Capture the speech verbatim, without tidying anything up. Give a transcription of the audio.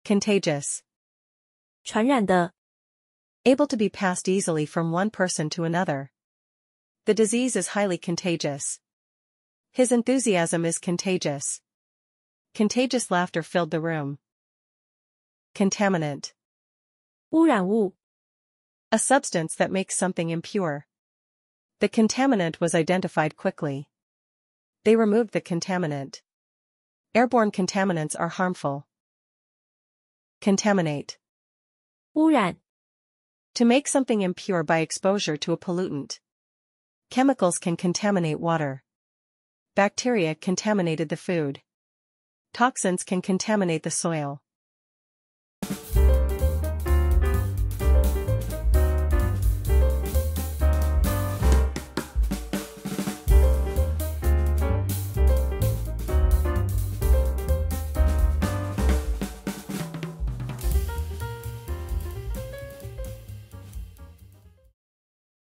Contagious. 传染的 Able to be passed easily from one person to another. The disease is highly contagious. His enthusiasm is contagious. Contagious laughter filled the room. Contaminant. 污染物 A substance that makes something impure. The contaminant was identified quickly. They removed the contaminant. Airborne contaminants are harmful. Contaminate. 污染 To make something impure by exposure to a pollutant. Chemicals can contaminate water. Bacteria contaminated the food. Toxins can contaminate the soil.